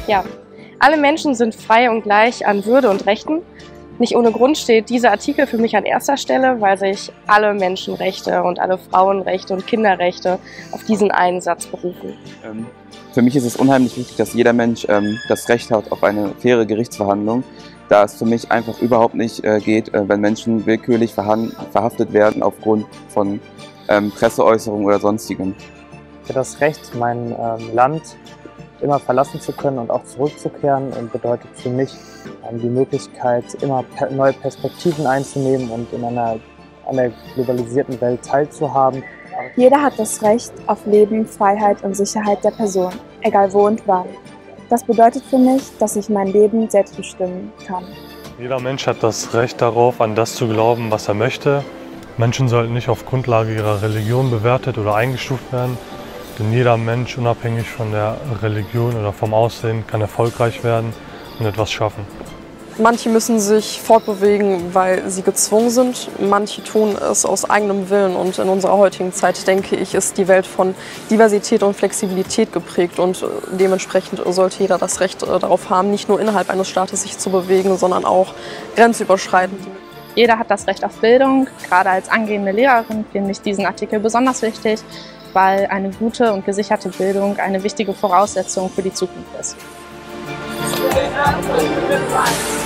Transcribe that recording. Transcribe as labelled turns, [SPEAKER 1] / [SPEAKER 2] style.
[SPEAKER 1] Ja, alle Menschen sind frei und gleich an Würde und Rechten. Nicht ohne Grund steht dieser Artikel für mich an erster Stelle, weil sich alle Menschenrechte und alle Frauenrechte und Kinderrechte auf diesen einen Satz berufen.
[SPEAKER 2] Für mich ist es unheimlich wichtig, dass jeder Mensch das Recht hat auf eine faire Gerichtsverhandlung, da es für mich einfach überhaupt nicht geht, wenn Menschen willkürlich verhaftet werden aufgrund von Presseäußerungen oder sonstigem.
[SPEAKER 3] Das Recht, mein Land immer verlassen zu können und auch zurückzukehren, bedeutet für mich die Möglichkeit, immer neue Perspektiven einzunehmen und in einer globalisierten Welt teilzuhaben.
[SPEAKER 4] Jeder hat das Recht auf Leben, Freiheit und Sicherheit der Person, egal wo und wann. Das bedeutet für mich, dass ich mein Leben selbst bestimmen kann.
[SPEAKER 5] Jeder Mensch hat das Recht darauf, an das zu glauben, was er möchte. Menschen sollten nicht auf Grundlage ihrer Religion bewertet oder eingestuft werden. Denn jeder Mensch, unabhängig von der Religion oder vom Aussehen, kann erfolgreich werden und etwas schaffen.
[SPEAKER 6] Manche müssen sich fortbewegen, weil sie gezwungen sind. Manche tun es aus eigenem Willen. Und in unserer heutigen Zeit, denke ich, ist die Welt von Diversität und Flexibilität geprägt. Und dementsprechend sollte jeder das Recht darauf haben, nicht nur innerhalb eines Staates sich zu bewegen, sondern auch grenzüberschreitend.
[SPEAKER 1] Jeder hat das Recht auf Bildung. Gerade als angehende Lehrerin finde ich diesen Artikel besonders wichtig, weil eine gute und gesicherte Bildung eine wichtige Voraussetzung für die Zukunft ist.